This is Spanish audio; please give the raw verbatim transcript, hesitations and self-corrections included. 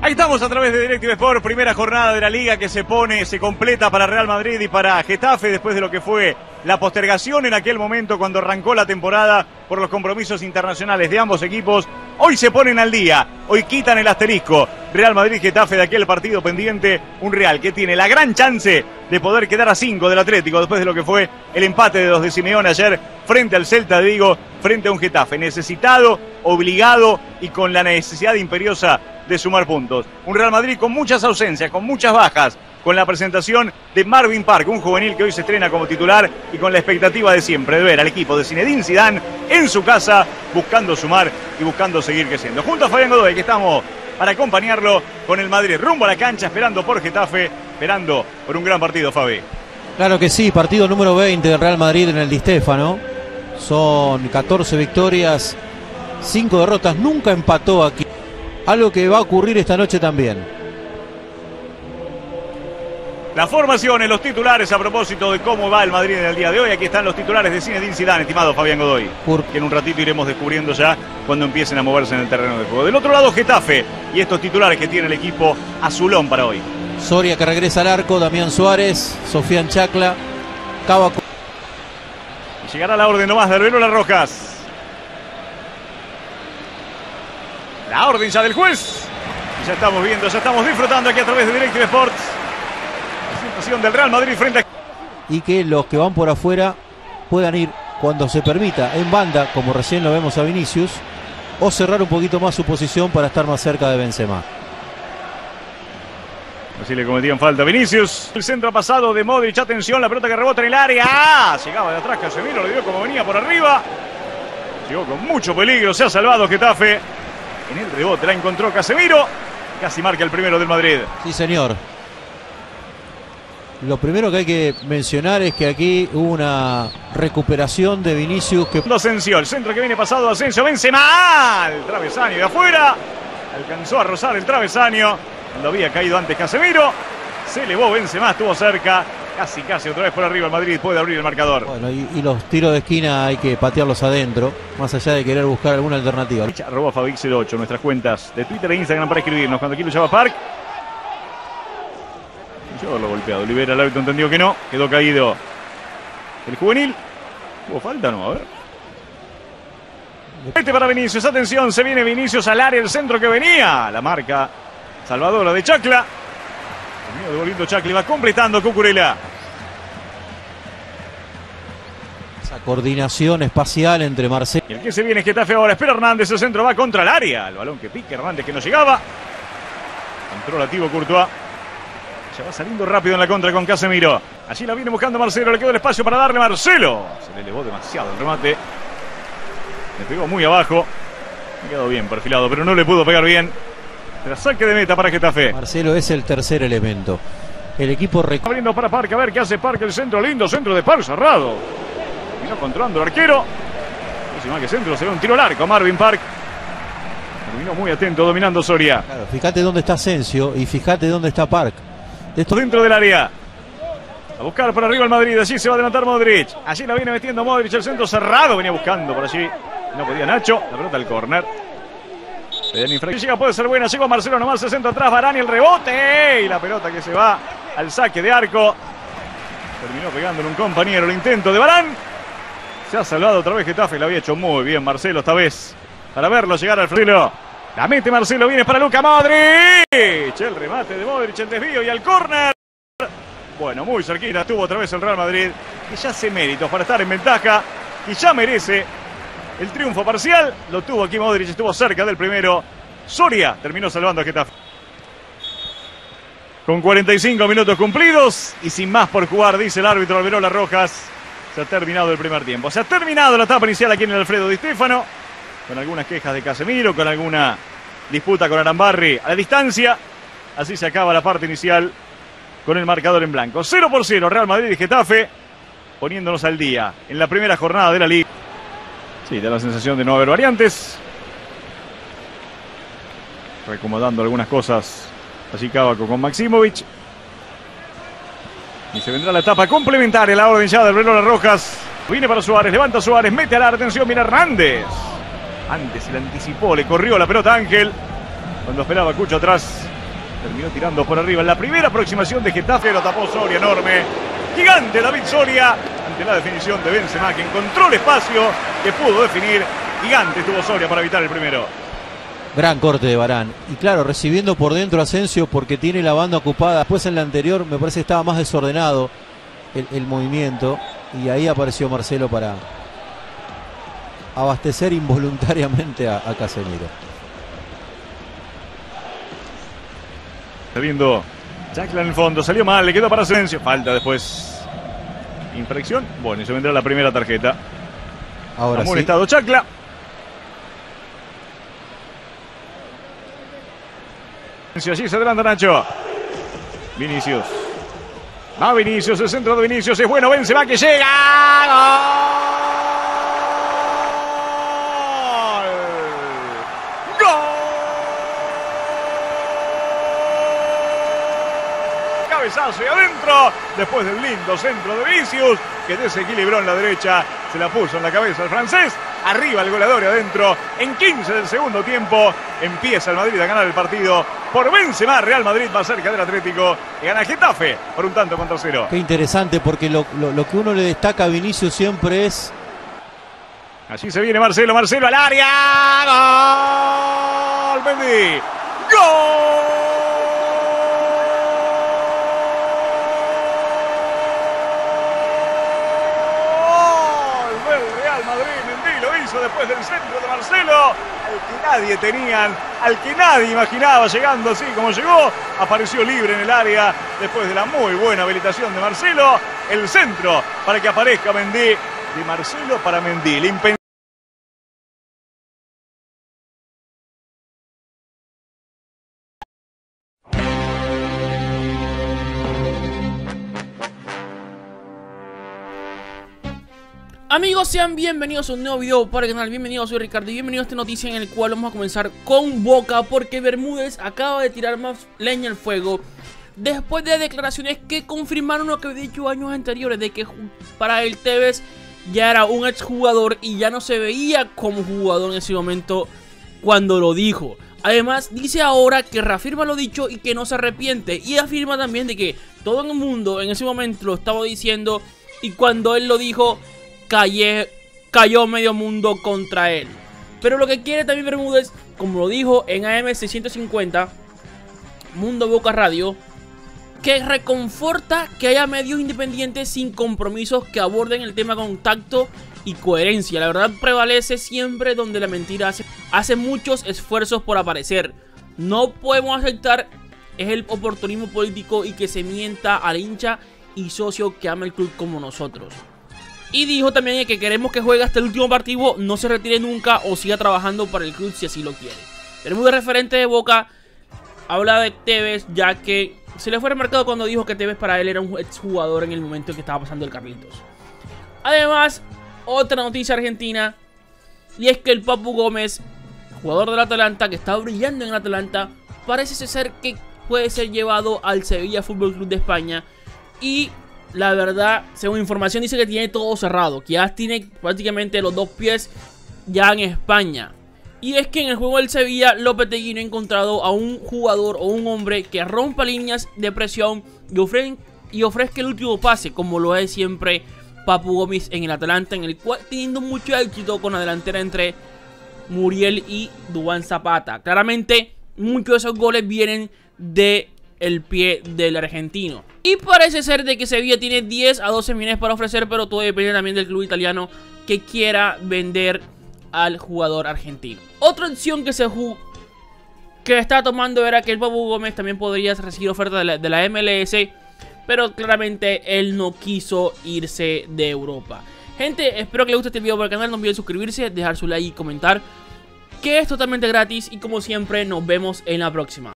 Ahí estamos a través de DirecTV Sport, primera jornada de la Liga que se pone, se completa para Real Madrid y para Getafe después de lo que fue la postergación en aquel momento cuando arrancó la temporada por los compromisos internacionales de ambos equipos. Hoy se ponen al día, hoy quitan el asterisco. Real Madrid-Getafe de aquel partido pendiente, un Real que tiene la gran chance de poder quedar a cinco del Atlético después de lo que fue el empate de los de Simeone ayer frente al Celta de Vigo, frente a un Getafe necesitado, obligado y con la necesidad imperiosa de sumar puntos. Un Real Madrid con muchas ausencias, con muchas bajas, con la presentación de Marvin Park, un juvenil que hoy se estrena como titular y con la expectativa de siempre de ver al equipo de Zinedine Zidane en su casa buscando sumar y buscando seguir creciendo. Junto a Fabián Godoy, que estamos para acompañarlo con el Madrid rumbo a la cancha, esperando por Getafe, esperando por un gran partido, Fabi. Claro que sí, partido número veinte del Real Madrid en el Di Stéfano. Son catorce victorias, cinco derrotas, nunca empató aquí. Algo que va a ocurrir esta noche también. Las formaciones, los titulares a propósito de cómo va el Madrid en el día de hoy. Aquí están los titulares de Zinedine Zidane, estimado Fabián Godoy, que en un ratito iremos descubriendo ya cuando empiecen a moverse en el terreno de juego. Del otro lado, Getafe y estos titulares que tiene el equipo azulón para hoy. Soria, que regresa al arco, Damián Suárez, Sofian Chacla, Cava. Y llegará la orden nomás de Arbeloa Rojas. La orden ya del juez. Y ya estamos viendo, ya estamos disfrutando aquí a través de DirecTV Sports. La situación del Real Madrid frente a... Y que los que van por afuera puedan ir cuando se permita en banda, como recién lo vemos a Vinicius, o cerrar un poquito más su posición para estar más cerca de Benzema. Así le cometían falta a Vinicius. El centro pasado de Modric, atención, la pelota que rebota en el área. ¡Ah! Llegaba de atrás Casemiro, le dio como venía por arriba. Llegó con mucho peligro, se ha salvado Getafe. En el rebote la encontró Casemiro. Casi marca el primero del Madrid. Sí, señor. Lo primero que hay que mencionar es que aquí hubo una recuperación de Vinicius. Que... Asensio, el centro que viene pasado, Asensio, Benzema. El travesaño de afuera. Alcanzó a rozar el travesaño. Cuando había caído antes Casemiro. Se elevó Benzema, estuvo cerca. Casi, casi otra vez por arriba el Madrid puede abrir el marcador. Bueno, y, y los tiros de esquina hay que patearlos adentro, más allá de querer buscar alguna alternativa. Arroba Fabix cero ocho, nuestras cuentas de Twitter e Instagram para escribirnos. Cuando aquí lo llama Park. Yo lo golpeado. Olivera, el árbitro entendió que no. Quedó caído el juvenil. ¿Hubo falta? No, a ver. Este para Vinicius, atención, se viene Vinicius al área, el centro que venía. La marca salvadora de Chacla. Terminó devolviendo Chacla y va completando Cucurella. Esa coordinación espacial entre Marcelo. Y el que se viene es Getafe ahora. Espera Hernández, el centro va contra el área. El balón que pica Hernández que no llegaba. Controlativo Courtois. Ya va saliendo rápido en la contra con Casemiro. Allí la viene buscando Marcelo. Le quedó el espacio para darle Marcelo. Se le elevó demasiado el remate. Le pegó muy abajo. Me quedó bien perfilado, pero no le pudo pegar bien. Tras saque de meta para Getafe. Marcelo es el tercer elemento. El equipo rec... abriendo para Park, a ver qué hace Park. El centro lindo, centro de Park cerrado. Terminó controlando el arquero. Próxima que centro, se ve un tiro largo. Marvin Park terminó muy atento, dominando Soria. Claro, fíjate dónde está Asensio y fíjate dónde está Park. Esto dentro del área. A buscar por arriba el Madrid. Allí se va a adelantar Modric. Allí la viene metiendo Modric. El centro cerrado. Venía buscando por allí. No podía Nacho. La pelota al córner. Llega, puede ser buena. Llegó Marcelo nomás. Se centro atrás. Varane el rebote. Y la pelota que se va al saque de arco. Terminó pegando en un compañero. El intento de Varane. Se ha salvado otra vez Getafe. La había hecho muy bien Marcelo esta vez. Para verlo llegar al freno. La mete Marcelo, viene para Luka Modric. El remate de Modric, el desvío y al córner. Bueno, muy cerquita estuvo otra vez el Real Madrid, que ya hace méritos para estar en ventaja y ya merece el triunfo parcial. Lo tuvo aquí Modric, estuvo cerca del primero. Soria terminó salvando a Getafe. Con cuarenta y cinco minutos cumplidos y sin más por jugar, dice el árbitro Arbeloa Rojas, se ha terminado el primer tiempo. Se ha terminado la etapa inicial aquí en el Alfredo Di Stéfano, con algunas quejas de Casemiro, con alguna disputa con Arambarri a la distancia. Así se acaba la parte inicial con el marcador en blanco. cero por cero Real Madrid y Getafe, poniéndonos al día en la primera jornada de la Liga. Sí, da la sensación de no haber variantes. Reacomodando algunas cosas allí Cavaco con Maximovic. Y se vendrá la etapa complementaria, la orden ya del Arbeloa Rojas. Viene para Suárez, levanta Suárez, mete a la atención, mira Hernández. Antes se le anticipó, le corrió la pelota a Ángel. Cuando esperaba Cucho atrás, Terminó tirando por arriba. En la primera aproximación de Getafe lo tapó Soria, enorme. Gigante David Soria ante la definición de Benzema, que encontró el espacio que pudo definir. Gigante estuvo Soria para evitar el primero. Gran corte de Varane. Y claro, recibiendo por dentro Asensio porque tiene la banda ocupada. Después en la anterior me parece que estaba más desordenado el, el movimiento. Y ahí apareció Marcelo para abastecer involuntariamente a, a Casemiro. Saliendo Chacla en el fondo, salió mal, le quedó para Asensio. Falta después. Infracción. Bueno, y se vendrá la primera tarjeta. Ahora sí. Estado Chacla. Allí se adelanta Nacho. Vinicius. Va Vinicius, el centro de Vinicius es bueno. Benzema que llega. ¡Gol! ¡Gol! Cabezazo y adentro. Después del lindo centro de Vinicius, que desequilibró en la derecha. Se la puso en la cabeza el francés. Arriba el goleador y adentro. En quince del segundo tiempo empieza el Madrid a ganar el partido. Por Benzema, Real Madrid va cerca del Atlético y gana Getafe por un tanto contra cero. Qué interesante, porque lo, lo, lo que uno le destaca a Vinicius siempre es... Allí se viene Marcelo, Marcelo al área. ¡Gol! Mendy. ¡Gol! Después del centro de Marcelo, al que nadie tenían, al que nadie imaginaba llegando así como llegó, apareció libre en el área después de la muy buena habilitación de Marcelo. El centro para que aparezca Mendy, de Marcelo para Mendy. El impensable. Amigos, sean bienvenidos a un nuevo video para el canal. Bienvenidos, soy Ricardo y bienvenidos a esta noticia en el cual vamos a comenzar con Boca, porque Bermúdez acaba de tirar más leña al fuego después de declaraciones que confirmaron lo que había dicho años anteriores, de que para él Tevez ya era un exjugador y ya no se veía como jugador en ese momento cuando lo dijo. Además dice ahora que reafirma lo dicho y que no se arrepiente, y afirma también de que todo el mundo en ese momento lo estaba diciendo y cuando él lo dijo Calle, cayó medio mundo contra él. Pero lo que quiere también Bermúdez, como lo dijo en A M seiscientos cincuenta, Mundo Boca Radio, que reconforta que haya medios independientes sin compromisos que aborden el tema con tacto y coherencia. La verdad prevalece siempre donde la mentira hace, hace muchos esfuerzos por aparecer. No podemos aceptar es el oportunismo político y que se mienta al hincha y socio que ama el club como nosotros. Y dijo también que queremos que juegue hasta el último partido, no se retire nunca o siga trabajando para el club si así lo quiere. El muy referente de Boca habla de Tevez, ya que se le fue remarcado cuando dijo que Tevez para él era un exjugador en el momento en que estaba pasando el Carlitos. Además, otra noticia argentina, y es que el Papu Gómez, jugador del Atalanta, que está brillando en el Atalanta, parece ser que puede ser llevado al Sevilla Fútbol Club de España. Y la verdad, según información, dice que tiene todo cerrado, que ya tiene prácticamente los dos pies ya en España. Y es que en el juego del Sevilla, Lopetegui no ha encontrado a un jugador o un hombre que rompa líneas de presión y, ofre y ofrezca el último pase, como lo es siempre Papu Gómez en el Atalanta, en el cual teniendo mucho éxito con la delantera entre Muriel y Duván Zapata. Claramente, muchos de esos goles vienen de el pie del argentino. Y parece ser de que Sevilla tiene diez a doce millones para ofrecer, pero todo depende también del club italiano que quiera vender al jugador argentino. Otra opción que se que está tomando era que el Papu Gómez también podría recibir oferta de la, de la M L S, pero claramente él no quiso irse de Europa. Gente, espero que les guste este video por el canal, no olviden suscribirse, dejar su like y comentar, que es totalmente gratis, y como siempre nos vemos en la próxima.